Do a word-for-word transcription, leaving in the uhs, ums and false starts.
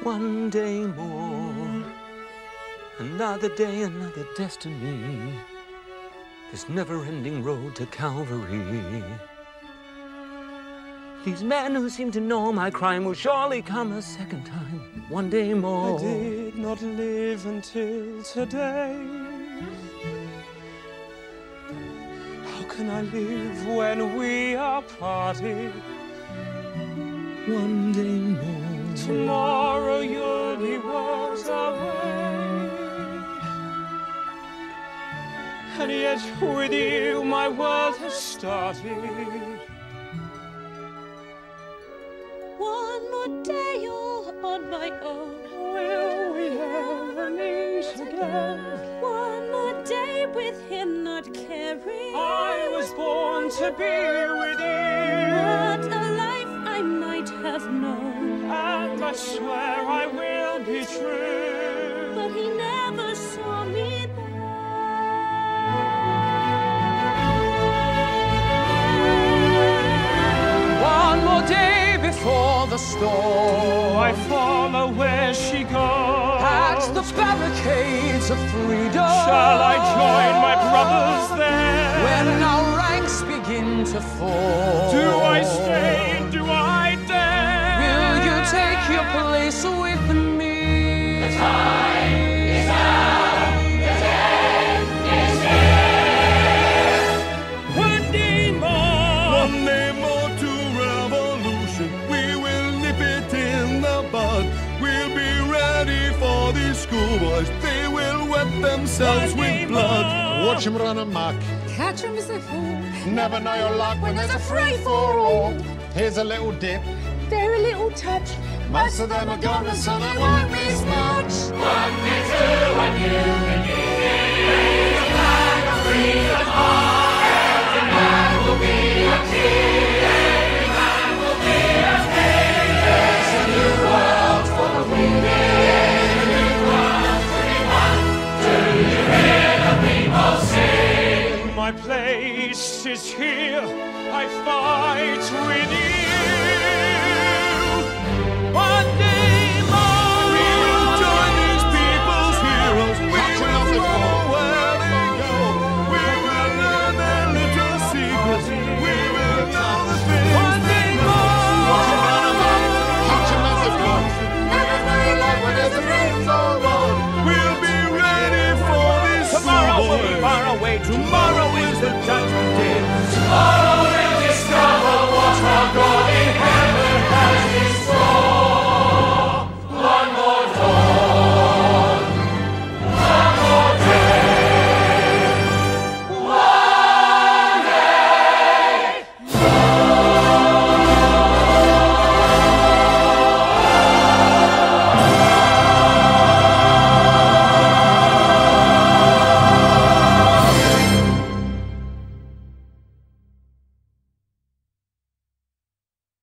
One day more, another day, another destiny. This never-ending road to Calvary. These men who seem to know my crime will surely come a second time. One day more. I did not live until today. How can I live when we are parted? One day more. Tomorrow you'll be worlds away. And yet with you my world has started. One more day all on my own. Will we ever meet again? One more day with him not caring. I was born to be with you. What a life I might have known. And I swear I will be true. But he never saw me there. One more day before the storm, I follow where she goes. At the barricades of freedom, shall I join my brothers there? When our ranks begin to fall, do I stay? Do I dare? Will you take your place with me? The time is now. The end is here. One day more. One day more to revolution. We will nip it in the bud. We'll be ready for these schoolboys. They will wet themselves with blood. Watch them run amok. Catch them as they fall. Never know your luck when there's a free-for-all. Here's a little dip. Very little touch. Most of them are gone and some I won't miss much. One day two, a new beginning. A flag of freedom on. Every man will be a king. Every man will be a king. There's a new world for the weary. A new world for anyone. Do you hear the people sing? My place is here. I fight with you. One day more. We will join these people's heroes. We will know where they go. We will learn their little secrets. We will know the things. One day more. Watch them run amok. Catch them as they float. Never know your luck when there's a free-for-all. We'll be ready for this Tomorrow will be schoolboy. far away. Tomorrow is the judgment day. Tomorrow